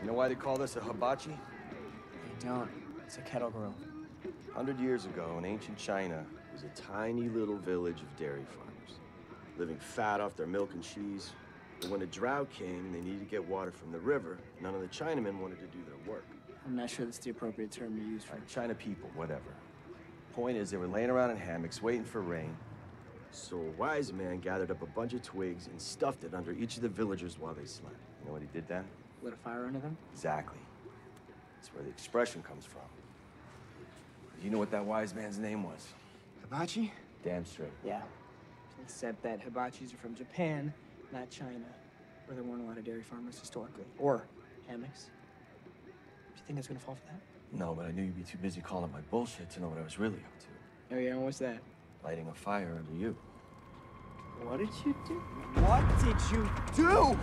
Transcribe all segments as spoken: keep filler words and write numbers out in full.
You know why they call this a hibachi? They don't. It's a kettle grill. Hundred years ago, in ancient China, was a tiny little village of dairy farmers, living fat off their milk and cheese. But when a drought came, they needed to get water from the river. None of the Chinamen wanted to do their work. I'm not sure that's the appropriate term to use for Right, China people, whatever. Point is, they were laying around in hammocks, waiting for rain. So a wise man gathered up a bunch of twigs and stuffed it under each of the villagers while they slept. You know what he did then? lit a fire under them. Exactly. That's where the expression comes from. You know what that wise man's name was? Hibachi? Damn straight. Yeah. Except that hibachis are from Japan, not China, where there weren't a lot of dairy farmers historically. Or hammocks. Do you think I was gonna fall for that? No, but I knew you'd be too busy calling my bullshit to know what I was really up to. Oh yeah, and what's that? Lighting a fire under you. What did you do? What did you do?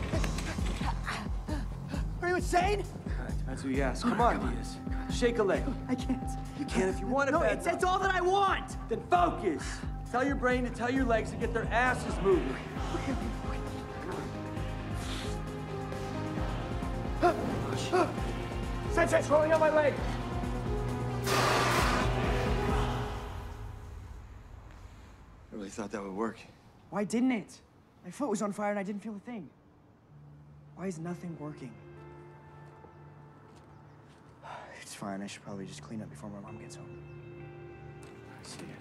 Are you insane? Depends who you ask. Come on, Diaz. Shake a leg. I can't. You can if you want it. No, it's, it's all that I want! Then focus. Tell your brain to tell your legs to get their asses moving. Sensei's rolling on my leg. I really thought that would work. Why didn't it? My foot was on fire and I didn't feel a thing. Why is nothing working? It's fine. I should probably just clean up before my mom gets home. See ya.